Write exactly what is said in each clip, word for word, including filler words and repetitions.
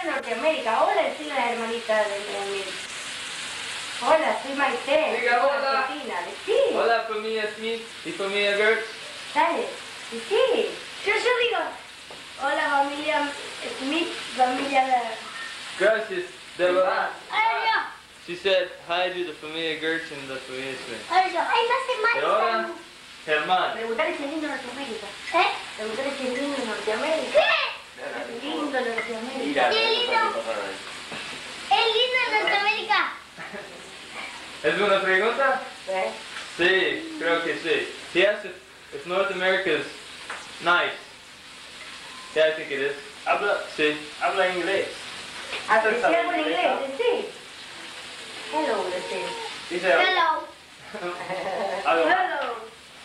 de Norteamérica. Hola, soy la hermanita de mi... Hola, soy Maite. Diga hola. Argentina. Sí. Hola, familia Smith y familia Gertz. Dale. Sí. Yo, yo digo. Hola, familia Smith, familia... Gracias, de verdad. Ahora yo. She said hi to the familia Gertz and the familia Smith. Ahora yo. Ay, no sé Y ahora, Germán. Preguntarle si es lindo Norteamérica. ¿Eh? Preguntarle si es lindo Norteamérica. ¿Qué? Lindo Norteamérica. Qué lindo. Es lindo en Norteamérica. ¿Es una pregunta? ¿Eh? Sí, creo que sí. He asked if, if North America is nice. Yeah, I think it is. Habla, Sí. habla inglés. Apreciar con inglés, sí. Hello, sí. Dice, Hello. algo. Hello.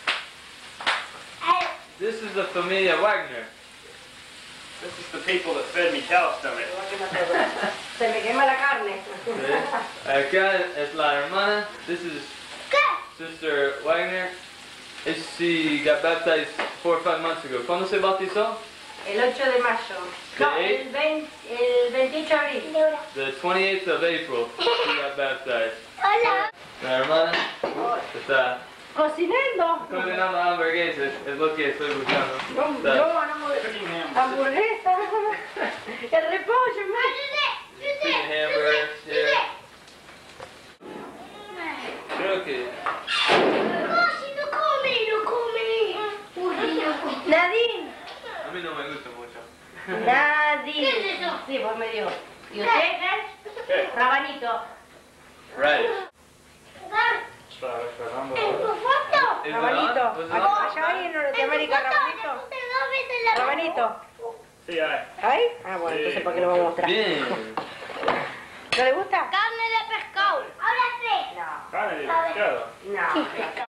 Ay, This is the familia Wagner. This is the people that fed me cow stomach. Se me quema la carne. Sí. Acá es la hermana. This is ¿qué? Sister Wagner. She got baptized four or five months ago. ¿Cuándo se bautizó? El ocho de mayo. No, el, veinte, el veintiocho de abril. The twenty-eighth of April. She got baptized. Hola. La hermana está Cocinando. cocinando hamburguesas. Es lo que estoy buscando. No, Está- no, no. Hamburguesa. El repollo, más. Speaking hamburgers, yeah. Creo que No, si no come, no come. Uy, no. Nadine. a mí no me gusta mucho. Nadine. ¿Qué es eso? Sí, pues me dio. ¿Y usted, Ger? ¿Qué? Rabanito. Right. Estaba esperando. ¿En tu foto? Is it Rabanito. on? Was it Acá, on? allá hay en Norteamérica, En tu foto, rabanito. le puse dos veces la- Rabanito. Sí, hay. ¿Ahí? Ah, bueno, Sí. entonces ¿para qué lo vamos a mostrar? Bien. ¿No le gusta? Carne de pescado. Ahora sí. No. Carne de pescado. No.